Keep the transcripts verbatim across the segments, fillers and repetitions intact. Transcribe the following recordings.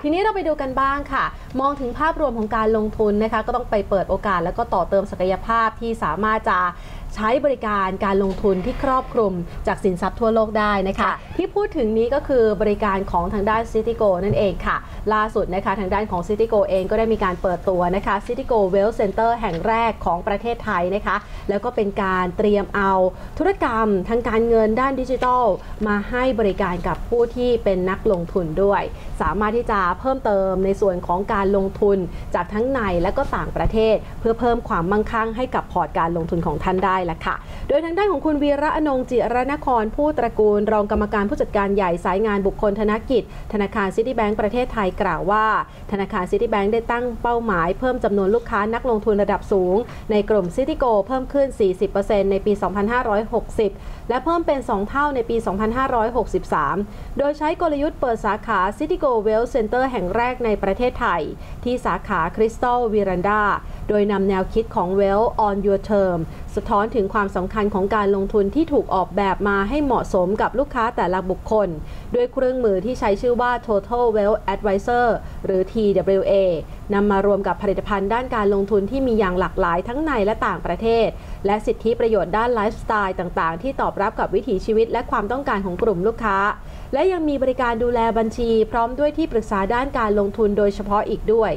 ทีนี้เราไปดูกันบ้างค่ะมองถึงภาพรวมของการลงทุนนะคะก็ต้องไปเปิดโอกาสแล้วก็ต่อเติมศักยภาพที่สามารถจะใช้บริการการลงทุนที่ครอบคลุมจากสินทรัพย์ทั่วโลกได้นะคะที่พูดถึงนี้ก็คือบริการของทางด้าน Citigo นั่นเองค่ะล่าสุดนะคะทางด้านของ Citigo เองก็ได้มีการเปิดตัวนะคะ Citigo Wealth Center แห่งแรกของประเทศไทยนะคะแล้วก็เป็นการเตรียมเอาธุรกรรมทางการเงินด้านดิจิทัลมาให้บริการกับผู้ที่เป็นนักลงทุนด้วยสามารถที่จะเพิ่มเติมในส่วนของการลงทุนจากทั้งในและก็ต่างประเทศเพื่อเพิ่มความมั่งคั่งให้กับพอร์ตการลงทุนของท่านได้ละค่ะโดยทางด้านของคุณวีระอนงค์จิรนครผู้ตระกูลรองกรรมการผู้จัดการใหญ่สายงานบุคคลธนกิจธนาคารซิตี้แบงก์ประเทศไทยกล่าวว่าธนาคารซิตี้แบงก์ได้ตั้งเป้าหมายเพิ่มจำนวนลูกค้านักลงทุนระดับสูงในกลุ่มซิตี้โกเพิ่มขึ้น สี่สิบเปอร์เซ็นต์ ในปี สองพันห้าร้อยหกสิบ และเพิ่มเป็น สอง เท่าในปี สองพันห้าร้อยหกสิบสาม โดยใช้กลยุทธ์เปิดสาขา Citigo Wealth Center แห่งแรกในประเทศไทยที่สาขาคริสตัลวีรันดาโดยนำแนวคิดของ Wealth on your term สะท้อนถึงความสำคัญของการลงทุนที่ถูกออกแบบมาให้เหมาะสมกับลูกค้าแต่ละบุคคลด้วยเครื่องมือที่ใช้ชื่อว่า Total Wealth Advisor หรือ ที ดับเบิลยู เอ นำมารวมกับผลิตภัณฑ์ด้านการลงทุนที่มีอย่างหลากหลายทั้งในและต่างประเทศและสิทธิประโยชน์ด้านไลฟ์สไตล์ต่างๆที่ตอบรับกับวิถีชีวิตและความต้องการของกลุ่มลูกค้าและยังมีบริการดูแลบัญชีพร้อมด้วยที่ปรึกษาด้านการลงทุนโดยเฉพาะอีกด้วย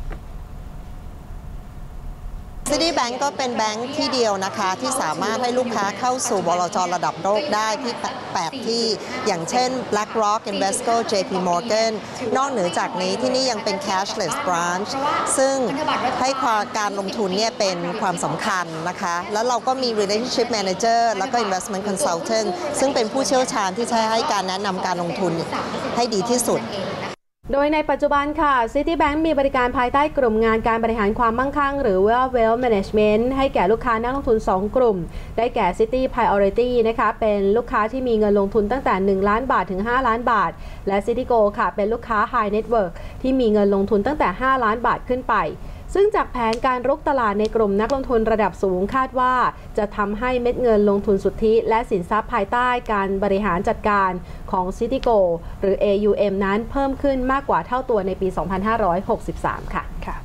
Citibank ก็เป็นแบงค์ที่เดียวนะคะที่สามารถให้ลูกค้าเข้าสู่บลจ.ระดับโลกได้ที่แปดที่อย่างเช่น BlackRock, Invesco, เจ พี Morgan นอกเหนือจากนี้ที่นี่ยังเป็น cashless branch ซึ่งให้การลงทุนเนี่ยเป็นความสำคัญนะคะแล้วเราก็มี relationship manager แล้วก็ investment consultant ซึ่งเป็นผู้เชี่ยวชาญที่จะให้การแนะนำการลงทุนให้ดีที่สุดโดยในปัจจุบันค่ะ Citibank มีบริการภายใต้กลุ่มงานการบริหารความมั่งคั่งหรือว่า Wealth Management ให้แก่ลูกค้านักลงทุนสองกลุ่มได้แก่ City Priority นะคะเป็นลูกค้าที่มีเงินลงทุนตั้งแต่หนึ่งล้านบาทถึงห้าล้านบาทและ Citigo ค่ะเป็นลูกค้า High Network ที่มีเงินลงทุนตั้งแต่ห้าล้านบาทขึ้นไปซึ่งจากแผนการรุกตลาดในกลุ่มนักลงทุนระดับสูงคาดว่าจะทำให้เม็ดเงินลงทุนสุทธิและสินทรัพย์ภายใต้การบริหารจัดการของ Citigo หรือ เอ ยู เอ็ม นั้นเพิ่มขึ้นมากกว่าเท่าตัวในปี สองพันห้าร้อยหกสิบสาม ค่ะ